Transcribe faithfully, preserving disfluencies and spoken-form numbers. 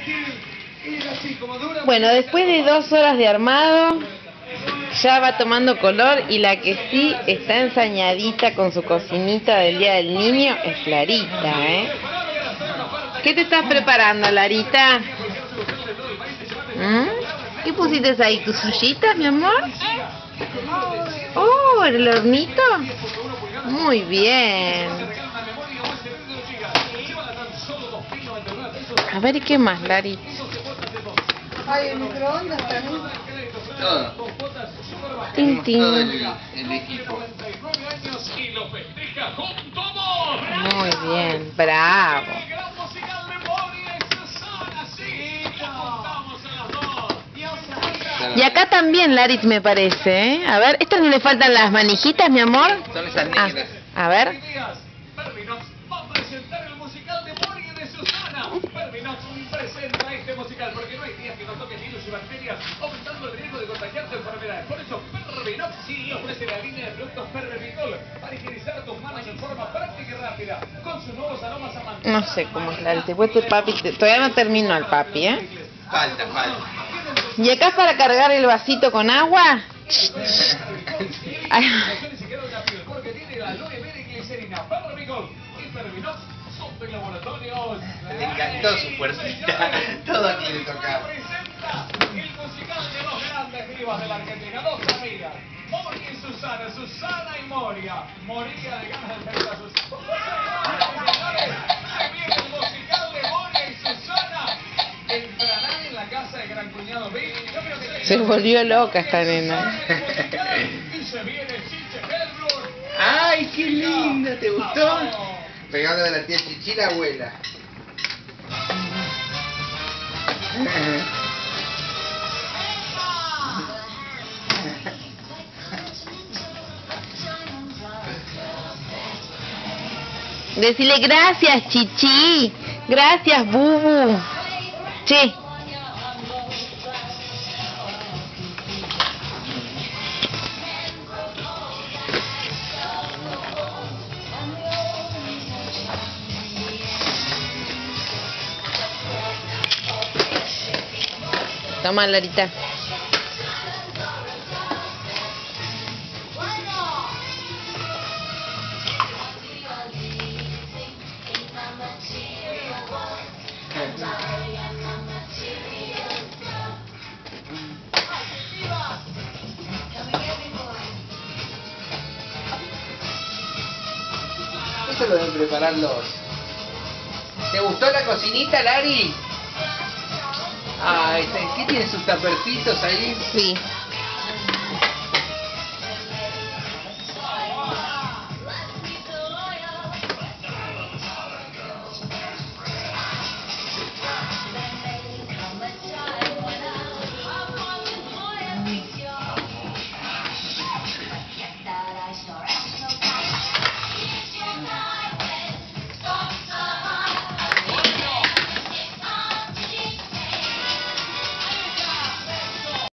Bueno, después de dos horas de armado, ya va tomando color y la que sí está ensañadita con su cocinita del Día del Niño es Larita, ¿eh? ¿Qué te estás preparando, Larita? ¿Mm? ¿Qué pusiste ahí? ¿Tus ollitas, mi amor? Oh, ¿el hornito? Muy bien. A ver, ¿y qué más, Larita? Ay, el microondas también. Todo. Tin, tin. Todo el, el equipo. Muy bien, bravo. Y acá también, Larit, me parece, ¿eh? A ver, ¿estas no le faltan las manijitas, mi amor? Son esas Ah, negras. a ver. Presenta este musical porque no hay días que no toque virus y bacterias, aumentando el riesgo de contagiarse enfermedades. Por eso, Pervinox sí ofrece la línea de productos Pervitol para higienizar tus manos en forma práctica y rápida, con sus nuevos aromas amantes. No sé cómo es, Larit. Después tu papi, te- todavía no terminó el papi, ¿eh? Falta, falta. ¿Y acá es para cargar el vasito con agua? Ay. Porque tiene la aloe vera y glicerina. Pervitol y Pervinox son de laboratorios. Le encantó su fuercita. Todo quiere tocar. Presenta el musical de dos grandes divas de la Argentina, dos amigas, Moria y Susana, Susana y Moria. Moría de ganas de ver a Susana. Señores, se viene el musical de Moria y Susana. Entrarán en la casa de Gran Cuñado Bill. Yo creo que Se volvió loca esta nena. y se viene Chiche Helbur. ¡Ay, qué lindo! ¿Te gustó? Regalo de la tía Chichi, la abuela. Decile gracias, Chichi. Gracias, Bubu. Che. Toma, Larita. Eso lo deben preparar los... ¿Te gustó la cocinita, Lari? Ay, ¿qué tiene sus tapercitos ahí? Sí.